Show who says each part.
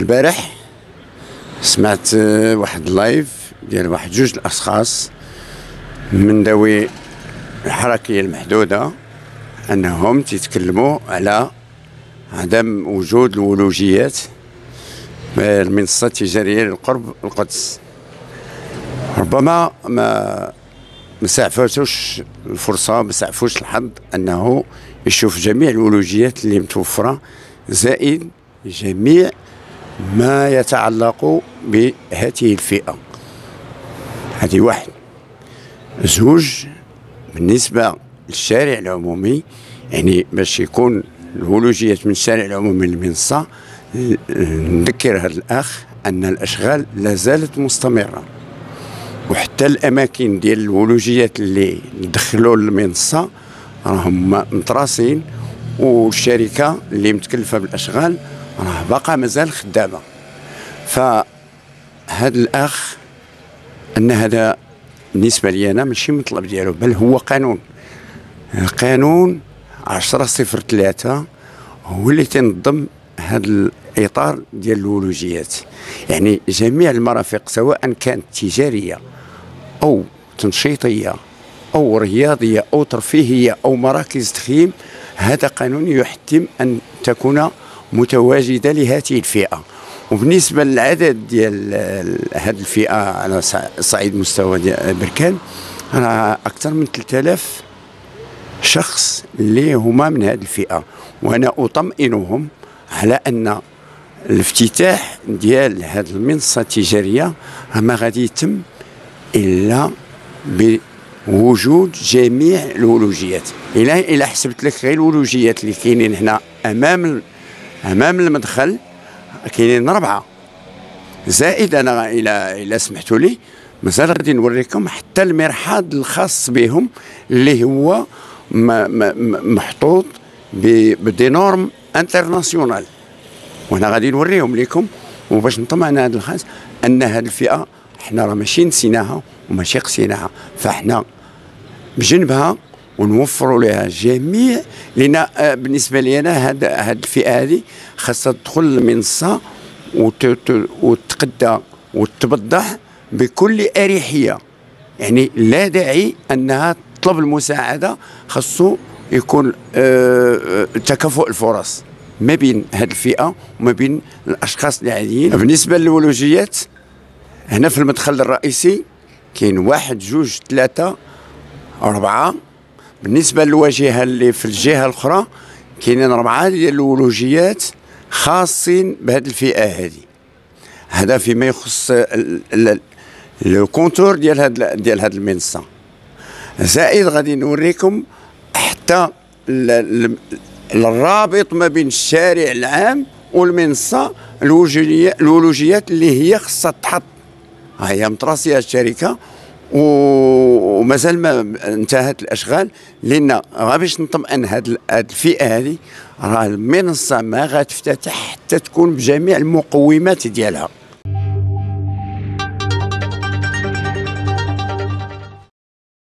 Speaker 1: البارح سمعت واحد اللايف ديال واحد جوج الاشخاص من ذوي الحركيه المحدوده انهم تيتكلموا على عدم وجود الولوجيات المنصه التجاريه للقرب القدس. ربما ما سعفوش الفرصه، ما سعفوش الحظ انه يشوف جميع الولوجيات اللي متوفره، زائد جميع ما يتعلق بهذه الفئه. هذه واحد. زوج، بالنسبه للشارع العمومي، يعني باش يكون الولوجيات من الشارع العمومي للمنصه، نذكر هذا الاخ ان الاشغال لا زالت مستمره، وحتى الاماكن ديال الولوجيات اللي دخلوا للمنصه راهم متراصين، والشركه اللي متكلفه بالاشغال راه باقا مازال خدامه. فهذا الاخ ان هذا بالنسبه لي انا ماشي مطلب ديالو، بل هو قانون 10/03 هو اللي تنظم هذا الاطار ديال الولوجيات. يعني جميع المرافق سواء كانت تجاريه او تنشيطيه او رياضيه او ترفيهيه او مراكز تخييم، هذا قانون يحتم ان تكون متواجده لهذه الفئه. وبالنسبه للعدد ديال هذه الفئه على صعيد مستوى بركان، راه اكثر من 3000 شخص اللي هما من هذه الفئه، وانا اطمئنهم على ان الافتتاح ديال هذه المنصه التجاريه ما غادي يتم الا بوجود جميع الولوجيات. الى حسبت لك غير الولوجيات اللي كاينين هنا امام المدخل، كاينين 4 زائد. انا الى سمحتوا لي مازال غادي نوريكم حتى المرحاض الخاص بهم اللي هو محطوط بدي نورم انترناسيونال، وانا غادي نوريهم لكم. وباش نطمئن هذا الخاص ان هذه الفئه حنا راه ماشي نسيناها وماشي قسيناها، فاحنا بجنبها ونوفروا لها جميع. لان بالنسبه لي انا هذه الفئه هذه خاصها تدخل المنصه وتتقدى وتبضح بكل اريحيه. يعني لا داعي انها تطلب المساعده، خاصو يكون تكافؤ الفرص ما بين هذه الفئه وما بين الاشخاص العاديين. بالنسبه للولوجيات هنا في المدخل الرئيسي كاين 1 2 3 4. بالنسبه للواجهه اللي في الجهه الاخرى كاينين 4 ديال الولوجيات خاصين بهذه الفئه هذه. هذا فيما يخص الكونتور ديال هذه المنصه. زائد غادي نوريكم حتى الرابط ما بين الشارع العام والمنصه، الولوجيات اللي هي خاصها تحط. هي متراصيه الشركه ومازال ما انتهت الاشغال، لان غير باش نطمئن هذه الفئه هذه راه المنصه ما غتفتتح حتى تكون بجميع المقومات ديالها.